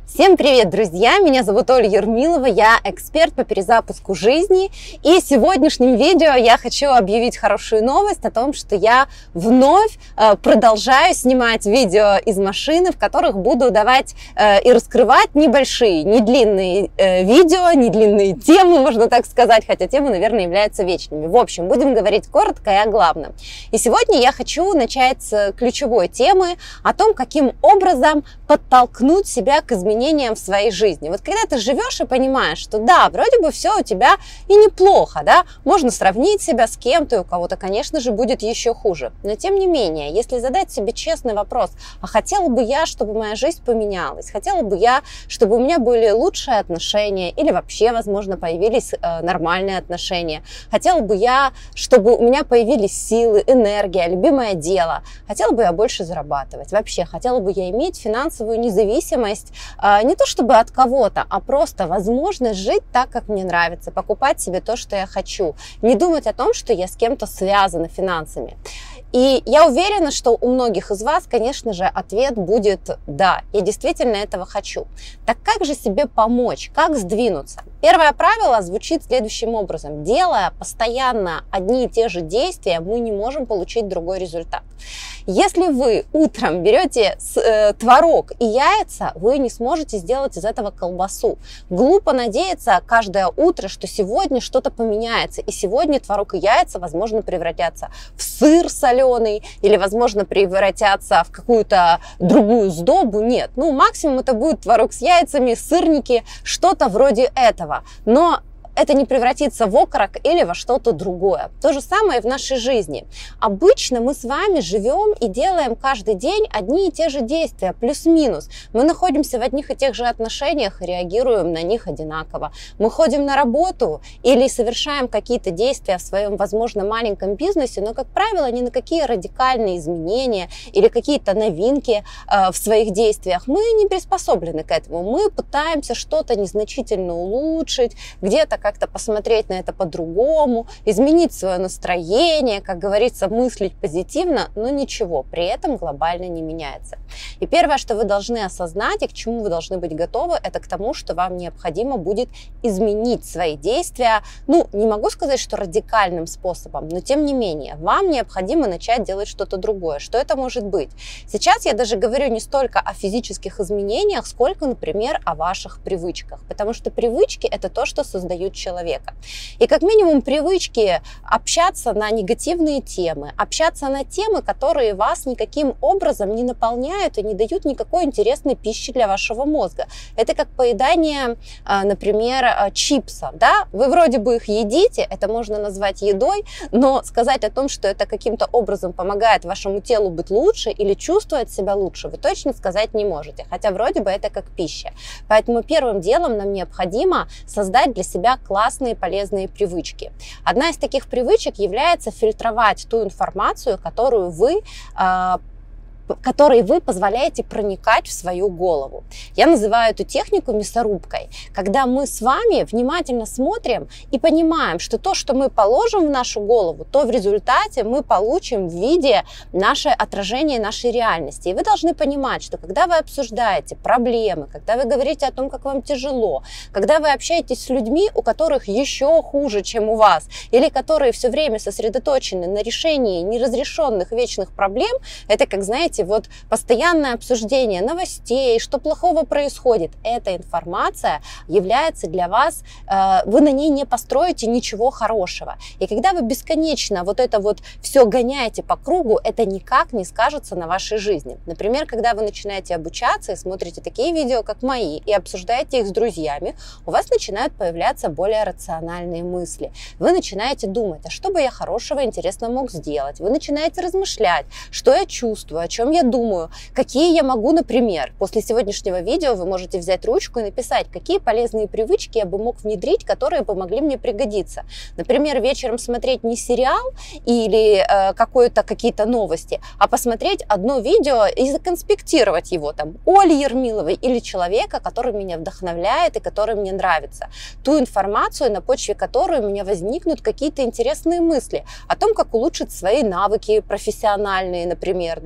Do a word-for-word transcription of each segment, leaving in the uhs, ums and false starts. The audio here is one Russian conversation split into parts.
Всем привет, друзья! Меня зовут Оля Ермилова, я эксперт по перезапуску жизни. И в сегодняшнем видео я хочу объявить хорошую новость о том, что я вновь э, продолжаю снимать видео из машины, в которых буду давать э, и раскрывать небольшие, не длинные э, видео, не длинные темы, можно так сказать, хотя темы, наверное, являются вечными. В общем, будем говорить коротко и о главном. И сегодня я хочу начать с ключевой темы о том, каким образом подтолкнуть себя к изменению в своей жизни. Вот когда ты живешь и понимаешь, что да, вроде бы все у тебя и неплохо, да, можно сравнить себя с кем-то, и у кого-то, конечно же, будет еще хуже. Но тем не менее, если задать себе честный вопрос, а хотела бы я, чтобы моя жизнь поменялась, хотела бы я, чтобы у меня были лучшие отношения или вообще, возможно, появились э, нормальные отношения, хотела бы я, чтобы у меня появились силы, энергия, любимое дело, хотела бы я больше зарабатывать, вообще хотела бы я иметь финансовую независимость, не то чтобы от кого-то, а просто возможность жить так, как мне нравится, покупать себе то, что я хочу, не думать о том, что я с кем-то связана финансами. И я уверена, что у многих из вас, конечно же, ответ будет «да, я действительно этого хочу». Так как же себе помочь, как сдвинуться? Первое правило звучит следующим образом. Делая постоянно одни и те же действия, мы не можем получить другой результат. Если вы утром берете э, творог и яйца, вы не сможете сделать из этого колбасу. Глупо надеяться каждое утро, что сегодня что-то поменяется, и сегодня творог и яйца, возможно, превратятся в сыр соленый, или, возможно, превратятся в какую-то другую сдобу. Нет, ну, максимум это будет творог с яйцами, сырники, что-то вроде этого. Но это не превратится в окорок или во что-то другое. То же самое и в нашей жизни. Обычно мы с вами живем и делаем каждый день одни и те же действия, плюс-минус. Мы находимся в одних и тех же отношениях и реагируем на них одинаково. Мы ходим на работу или совершаем какие-то действия в своем, возможно, маленьком бизнесе, но, как правило, ни на какие радикальные изменения или какие-то новинки э, в своих действиях мы не приспособлены к этому. Мы пытаемся что-то незначительно улучшить, где-то как-то посмотреть на это по-другому, изменить свое настроение, как говорится, мыслить позитивно, но ничего, при этом глобально не меняется. И первое, что вы должны осознать и к чему вы должны быть готовы, это к тому, что вам необходимо будет изменить свои действия, ну, не могу сказать, что радикальным способом, но тем не менее, вам необходимо начать делать что-то другое. Что это может быть? Сейчас я даже говорю не столько о физических изменениях, сколько, например, о ваших привычках, потому что привычки – это то, что создают человека. И как минимум привычки общаться на негативные темы, общаться на темы, которые вас никаким образом не наполняют и не дают никакой интересной пищи для вашего мозга. Это как поедание, например, чипсов. Да? Вы вроде бы их едите, это можно назвать едой, но сказать о том, что это каким-то образом помогает вашему телу быть лучше или чувствовать себя лучше, вы точно сказать не можете, хотя вроде бы это как пища. Поэтому первым делом нам необходимо создать для себя классные полезные привычки. Одна из таких привычек является фильтровать ту информацию, которую вы которой вы позволяете проникать в свою голову. Я называю эту технику мясорубкой, когда мы с вами внимательно смотрим и понимаем, что то, что мы положим в нашу голову, то в результате мы получим в виде наше отражение нашей реальности. И вы должны понимать, что когда вы обсуждаете проблемы, когда вы говорите о том, как вам тяжело, когда вы общаетесь с людьми, у которых еще хуже, чем у вас, или которые все время сосредоточены на решении неразрешенных вечных проблем, это, как знаете, вот постоянное обсуждение новостей, что плохого происходит, эта информация является для вас, э, вы на ней не построите ничего хорошего. И когда вы бесконечно вот это вот все гоняете по кругу, это никак не скажется на вашей жизни. Например, когда вы начинаете обучаться и смотрите такие видео, как мои, и обсуждаете их с друзьями, у вас начинают появляться более рациональные мысли. Вы начинаете думать, а что бы я хорошего, интересного мог сделать? Вы начинаете размышлять, что я чувствую, о чем я думаю, какие я могу, например, после сегодняшнего видео вы можете взять ручку и написать, какие полезные привычки я бы мог внедрить, которые помогли мне пригодиться. Например, вечером смотреть не сериал или э, какое-то какие-то новости, а посмотреть одно видео и законспектировать его там Оли Ермиловой или человека, который меня вдохновляет и который мне нравится. Ту информацию, на почве которой у меня возникнут какие-то интересные мысли о том, как улучшить свои навыки профессиональные, например, да, научиться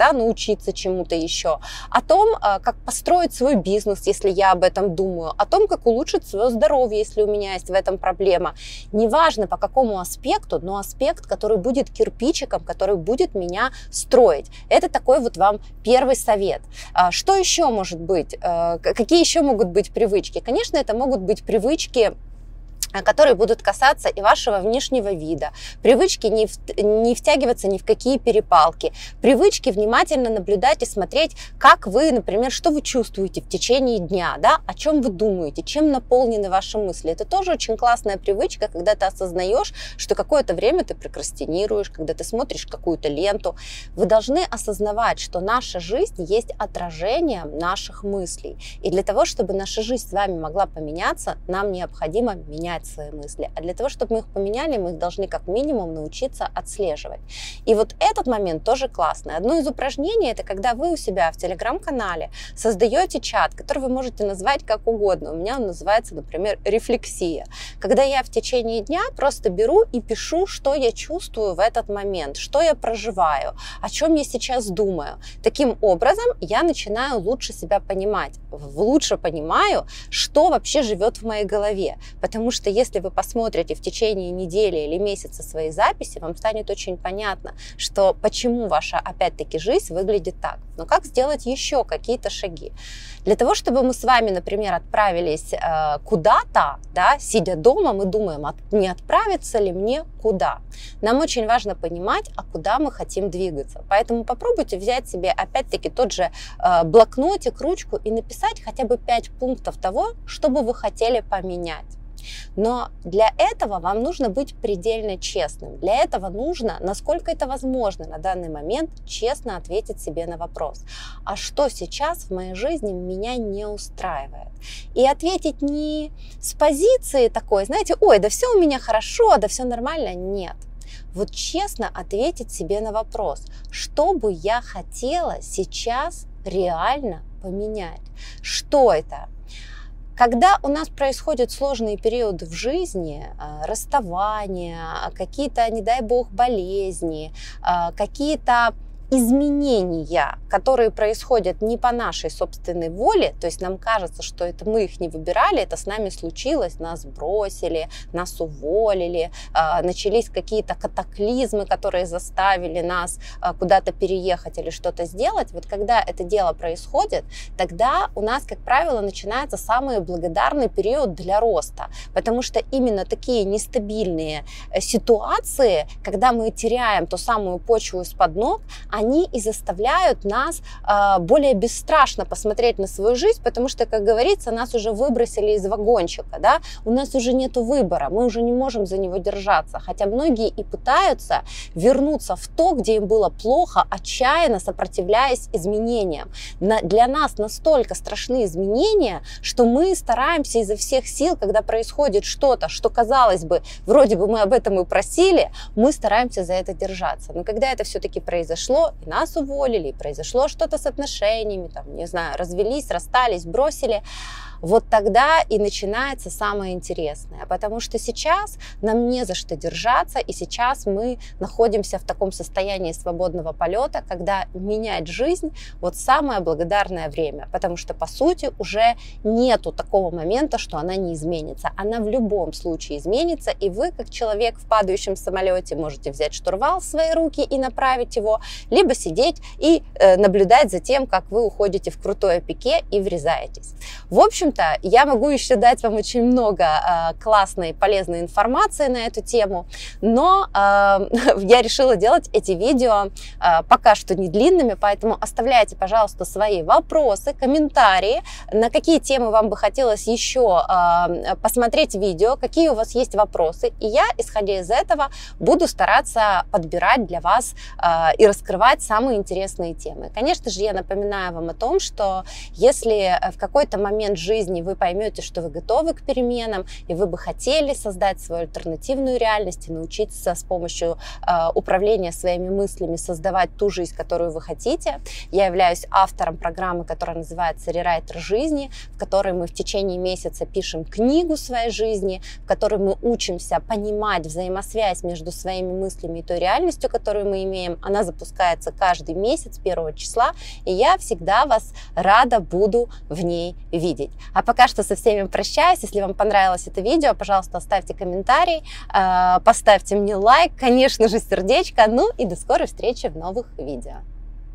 научиться чему-то еще, о том, как построить свой бизнес, если я об этом думаю, о том, как улучшить свое здоровье, если у меня есть в этом проблема. Неважно по какому аспекту, но аспект, который будет кирпичиком, который будет меня строить. Это такой вот вам первый совет. Что еще может быть? Какие еще могут быть привычки? Конечно, это могут быть привычки, которые будут касаться и вашего внешнего вида, привычки не, в, не втягиваться ни в какие перепалки, привычки внимательно наблюдать и смотреть, как вы, например, что вы чувствуете в течение дня, да, о чем вы думаете, чем наполнены ваши мысли. Это тоже очень классная привычка, когда ты осознаешь, что какое-то время ты прокрастинируешь, когда ты смотришь какую-то ленту. Вы должны осознавать, что наша жизнь есть отражением наших мыслей. И для того, чтобы наша жизнь с вами могла поменяться, нам необходимо менять свои мысли. А для того, чтобы мы их поменяли, мы их должны как минимум научиться отслеживать. И вот этот момент тоже классный. Одно из упражнений — это когда вы у себя в телеграм-канале создаете чат, который вы можете назвать как угодно. У меня он называется, например, рефлексия. Когда я в течение дня просто беру и пишу, что я чувствую в этот момент, что я проживаю, о чем я сейчас думаю. Таким образом, я начинаю лучше себя понимать, лучше понимаю, что вообще живет в моей голове. Потому что если вы посмотрите в течение недели или месяца свои записи, вам станет очень понятно, что почему ваша, опять-таки, жизнь выглядит так. Но как сделать еще какие-то шаги? Для того, чтобы мы с вами, например, отправились э, куда-то, да, сидя дома, мы думаем, от, не отправиться ли мне куда. Нам очень важно понимать, а куда мы хотим двигаться. Поэтому попробуйте взять себе, опять-таки, тот же э, блокнотик, ручку и написать хотя бы пять пунктов того, что бы вы хотели поменять. Но для этого вам нужно быть предельно честным. Для этого нужно, насколько это возможно на данный момент, честно ответить себе на вопрос: а что сейчас в моей жизни меня не устраивает? И ответить не с позиции такой, знаете, ой, да все у меня хорошо, да все нормально. Нет. Вот честно ответить себе на вопрос, что бы я хотела сейчас реально поменять? Что это? Когда у нас происходят сложные периоды в жизни, расставания, какие-то, не дай бог, болезни, какие-то изменения, которые происходят не по нашей собственной воле, то есть нам кажется, что это мы их не выбирали, это с нами случилось, нас бросили, нас уволили, начались какие-то катаклизмы, которые заставили нас куда-то переехать или что-то сделать. Вот когда это дело происходит, тогда у нас, как правило, начинается самый благодарный период для роста, потому что именно такие нестабильные ситуации, когда мы теряем ту самую почву из-под ног, они и заставляют нас э, более бесстрашно посмотреть на свою жизнь, потому что, как говорится, нас уже выбросили из вагончика, да, у нас уже нет выбора, мы уже не можем за него держаться, хотя многие и пытаются вернуться в то, где им было плохо, отчаянно сопротивляясь изменениям. На, для нас настолько страшны изменения, что мы стараемся изо всех сил, когда происходит что-то, что, казалось бы, вроде бы мы об этом и просили, мы стараемся за это держаться. Но когда это все-таки произошло, и нас уволили, и произошло что-то с отношениями, там, не знаю, развелись, расстались, бросили, вот тогда и начинается самое интересное, потому что сейчас нам не за что держаться, и сейчас мы находимся в таком состоянии свободного полета, когда менять жизнь вот самое благодарное время, потому что, по сути, уже нету такого момента, что она не изменится. Она в любом случае изменится, и вы, как человек в падающем самолете, можете взять штурвал в свои руки и направить его, либо сидеть и э, наблюдать за тем, как вы уходите в крутое пике и врезаетесь. В общем, я могу еще дать вам очень много э, классной, полезной информации на эту тему, но э, я решила делать эти видео э, пока что не длинными, поэтому оставляйте, пожалуйста, свои вопросы, комментарии, на какие темы вам бы хотелось еще э, посмотреть видео, какие у вас есть вопросы, и я, исходя из этого, буду стараться подбирать для вас э, и раскрывать самые интересные темы. Конечно же, я напоминаю вам о том, что если в какой-то момент жизни жизни, вы поймете, что вы готовы к переменам, и вы бы хотели создать свою альтернативную реальность и научиться с помощью э, управления своими мыслями создавать ту жизнь, которую вы хотите. Я являюсь автором программы, которая называется «Рерайтер жизни», в которой мы в течение месяца пишем книгу своей жизни, в которой мы учимся понимать взаимосвязь между своими мыслями и той реальностью, которую мы имеем. Она запускается каждый месяц, первого числа, и я всегда вас рада буду в ней видеть. А пока что со всеми прощаюсь. Если вам понравилось это видео, пожалуйста, оставьте комментарий, поставьте мне лайк, конечно же, сердечко, ну и до скорой встречи в новых видео.